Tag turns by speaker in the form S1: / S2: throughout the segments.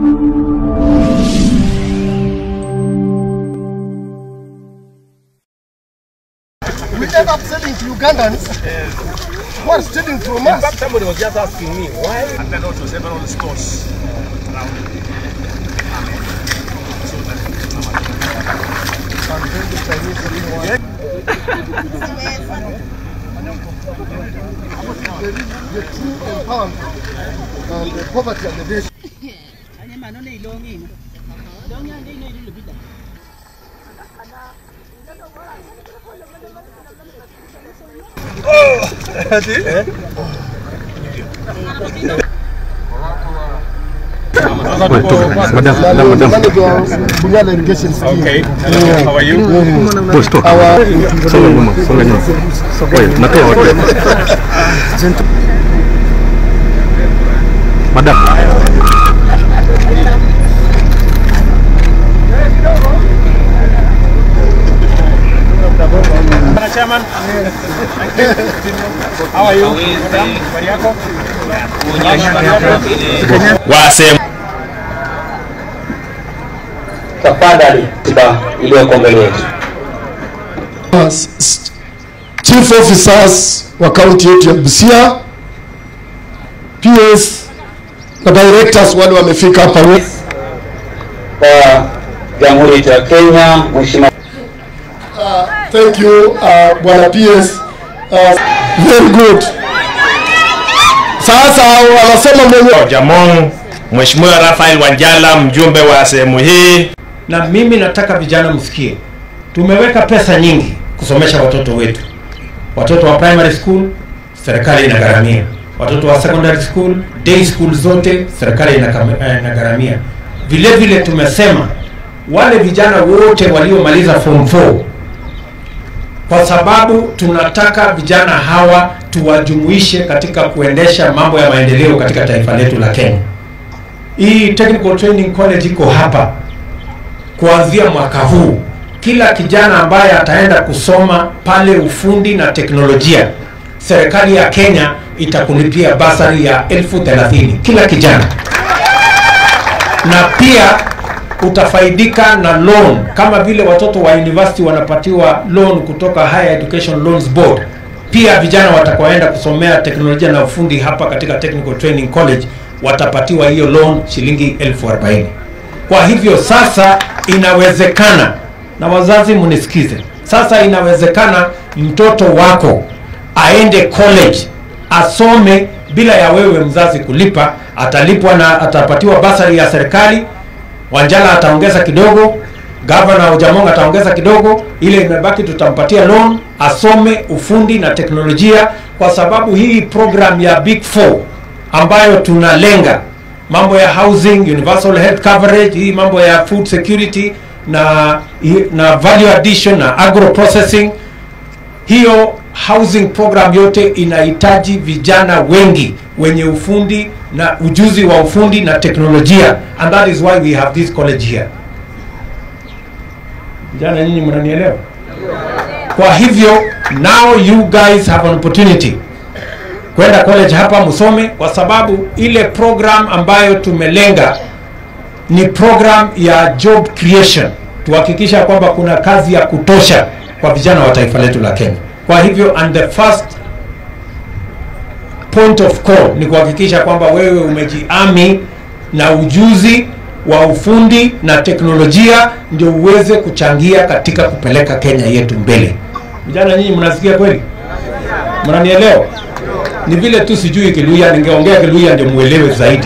S1: We end up selling to Ugandans who are stealing from us.
S2: In fact, somebody was just asking me why. And then also several stores around.
S1: The true empowerment and the poverty and the nation.
S2: Okay. How are you? Chairman. How are you?
S3: Wasem tafadhali iliyoko mbele yetu.
S1: Chief officers wa county yetu ya Busia, PS na directors wale wamefika hapa
S3: kwa Jamhuri ya Kenya. Mheshimiwa,
S1: thank you bwana PS, very good. Sasa wanasema mwenye
S2: Jamong, Mheshimiwa Raphael Wanjala, mjumbe wa sehemu hii.
S4: Na mimi nataka vijana msikie, tumeweka pesa nyingi kusomesha watoto wetu. Watoto wa primary school serikali inagharamia, watoto wa secondary school, day school zote serikali inagharamia. Vile vile tumesema wale vijana wote waliomaliza form 4, kwa sababu tunataka vijana hawa tuwajumuishe katika kuendesha mambo ya maendeleo katika taifa letu la Kenya. Hii Technical Training College iko hapa kuanzia mwaka huu. Kila kijana ambaye ataenda kusoma pale ufundi na teknolojia, serikali ya Kenya itakulipia basari ya 30,000 kila kijana. Na pia utafaidika na loan kama vile watoto wa university wanapatiwa loan kutoka Higher Education Loans Board. Pia vijana watakaoenda kusomea teknolojia na ufundi hapa katika Technical Training College watapatiwa hiyo loan shilingi 40,000. Kwa hivyo sasa inawezekana, na wazazi munisikize, sasa inawezekana mtoto wako aende college asome bila ya wewe mzazi kulipa. Atalipwa na atapatiwa basari ya serikali. Wanjala ataongeza kidogo, Governor Jamong ataongeza kidogo, ile imebaki tutampatia loan asome ufundi na teknolojia, kwa sababu hii program ya Big 4 ambayo tunalenga mambo ya housing, universal health coverage, hii mambo ya food security na value addition na agro processing, hiyo housing program yote inahitaji vijana wengi wenye ufundi na ujuzi wa ufundi na teknolojia, and that is why we have this college here. Vijana nyinyi mnanielewa? Kwa hivyo now you guys have an opportunity kwenda college hapa msome, kwa sababu ile program ambayo tumelenga ni program ya job creation, tuhakikisha kwamba kuna kazi ya kutosha kwa vijana wa taifa letu la Kenya. Kwa hivyo and the first point of call ni kuhakikisha kwamba wewe umejiami na ujuzi wa ufundi na teknolojia ndio uweze kuchangia katika kupeleka Kenya yetu mbele. Vijana nyinyi mnasikia kweli? Mnanielewa? Ni vile tu sijui Kiluya, ningeongea Kiluya ndio muelewe zaidi.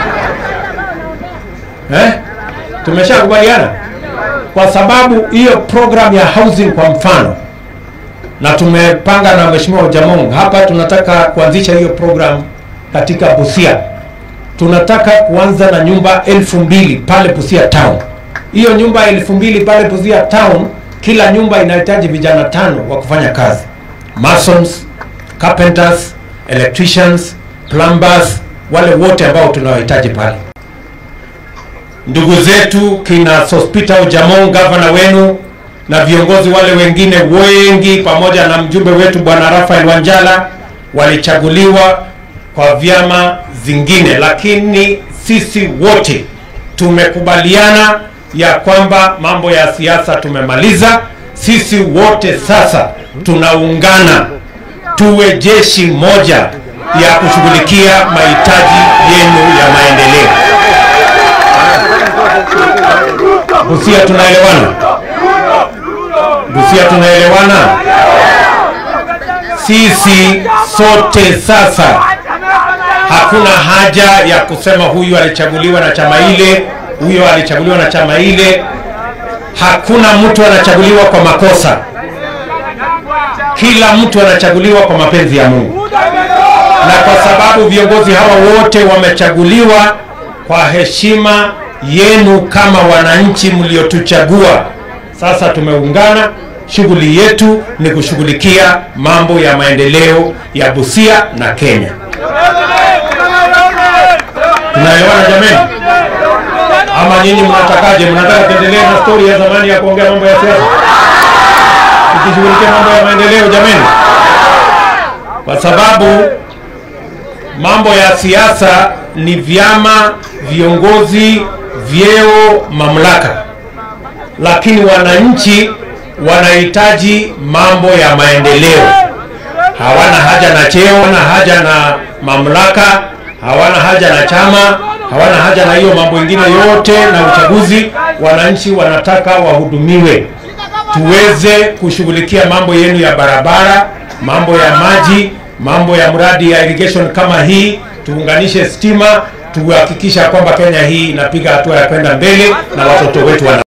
S4: Tumeshakubaliana? Kwa sababu hiyo program ya housing kwa mfano, na tumepanga na Mheshimiwa Jamong hapa, tunataka kuanzisha hiyo program katika Busia. Tunataka kuanza na nyumba 2,000 pale Busia town. Hiyo nyumba 2,000 pale Busia town, kila nyumba inahitaji vijana 5 wa kufanya kazi. Masons, carpenters, electricians, plumbers, wale wote ambao tunawahitaji pale. Ndugu zetu kina Sospita Jamong, governor wenu, na viongozi wale wengine wengi pamoja na mjumbe wetu bwana Raphael Wanjala walichaguliwa kwa vyama zingine, lakini sisi wote tumekubaliana ya kwamba mambo ya siasa tumemaliza. Sisi wote sasa tunaungana tuwe jeshi moja ya kushughulikia mahitaji yenu ya maendeleo. Busia tunaelewana? Busia tunaelewana? Sisi sote sasa hakuna haja ya kusema huyu alichaguliwa na chama ile, huyo alichaguliwa na chama ile. Hakuna mtu anachaguliwa kwa makosa. Kila mtu anachaguliwa kwa mapenzi ya Mungu. Na kwa sababu viongozi hawa wote wamechaguliwa kwa heshima yenu kama wananchi mliotuchagua, sasa tumeungana. Shughuli yetu ni kushughulikia mambo ya maendeleo ya Busia na Kenya. Tunaelewana jameni? Ama nyinyi mnatakaje? Mnataka tuendelee na story ya zamani ya kuongea mambo ya siasa? Tukishughulikia mambo ya maendeleo jameni? Kwa sababu mambo ya siasa ni vyama, viongozi, vyeo, mamlaka. Lakini wananchi wanahitaji mambo ya maendeleo. Hawana haja na cheo, hawana haja na mamlaka, hawana haja na chama, hawana haja na hiyo mambo mengine yote na uchaguzi. Wananchi wanataka wahudumiwe. Tuweze kushughulikia mambo yenu ya barabara, mambo ya maji, mambo ya mradi ya irrigation kama hii, tuunganishe stima, tuhakikisha kwamba Kenya hii inapiga hatua ya kwenda mbele na watoto wetu wana